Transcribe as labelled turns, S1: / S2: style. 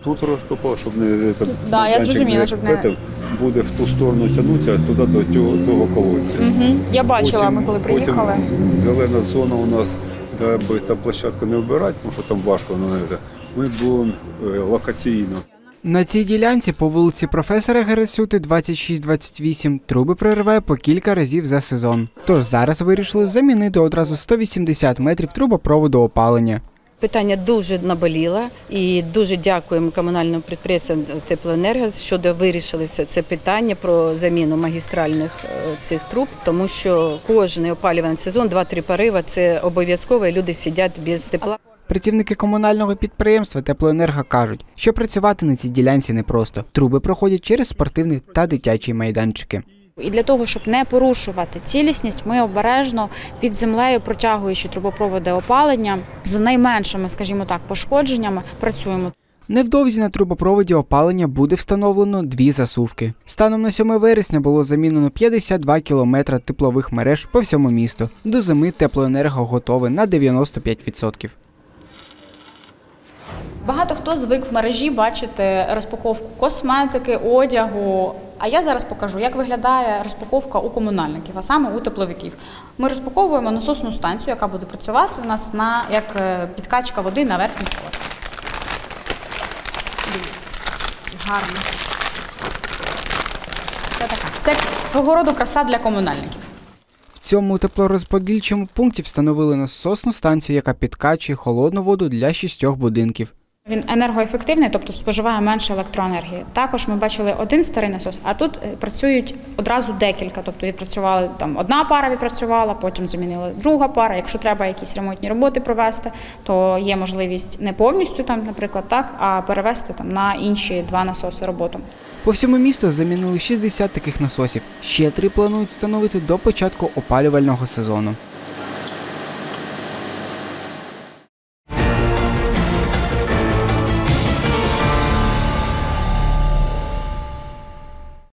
S1: Тут розкопав, щоб не...
S2: Да, я зрозуміла, щоб не...
S1: Буде в ту сторону тягнутися, туди до того колодця.
S2: Я бачила, ми коли приїхали.
S1: Потім зелена зона у нас, де би та площадку не вбирати, тому що там важко, ми будемо локаційно.
S3: На цій ділянці по вулиці професора Герасюти 26-28 труби прориває по кілька разів за сезон. Тож зараз вирішили замінити одразу 180 метрів трубопроводу опалення.
S4: Питання дуже наболіло і дуже дякуємо комунальному підприємству «Теплоенерго», що вирішили це питання про заміну магістральних цих труб, тому що кожен опалювальний сезон, 2-3 пориви – це обов'язково, і люди сидять без тепла.
S3: Працівники комунального підприємства «Теплоенерго» кажуть, що працювати на цій ділянці непросто. Труби проходять через спортивні та дитячі майданчики.
S2: І для того, щоб не порушувати цілісність, ми обережно під землею, протягуючи трубопроводи опалення, з найменшими, скажімо так, пошкодженнями працюємо.
S3: Невдовзі на трубопроводі опалення буде встановлено 2 засувки. Станом на 7 вересня було замінено 52 кілометри теплових мереж по всьому місту. До зими «Теплоенерго» готове на 95%.
S2: Багато хто звик в мережі бачити розпаковку косметики, одягу. А я зараз покажу, як виглядає розпаковка у комунальників, а саме у тепловиків. Ми розпаковуємо насосну станцію, яка буде працювати у нас як підкачка води на верхній поверх. Дивіться, гарно. Це свого роду краса для комунальників.
S3: В цьому теплорозподільчому пункті встановили насосну станцію, яка підкачує холодну воду для 6 будинків.
S2: Він енергоефективний, тобто споживає менше електроенергії. Також ми бачили один старий насос, а тут працюють одразу декілька. Тобто відпрацювали, одна пара відпрацювала, потім замінили друга пара. Якщо треба якісь ремонтні роботи провести, то є можливість не повністю, наприклад, а перевести на інші 2 насоси роботу.
S3: По всьому місту замінили 60 таких насосів. Ще 3 планують встановити до початку опалювального сезону.